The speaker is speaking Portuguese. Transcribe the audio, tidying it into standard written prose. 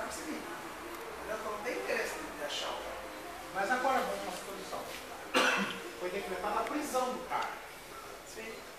vai conseguir. Entendeu? Então não tem interesse de achar o cara. Mas agora vamos uma situação. Foi decretada a prisão do cara. Sim.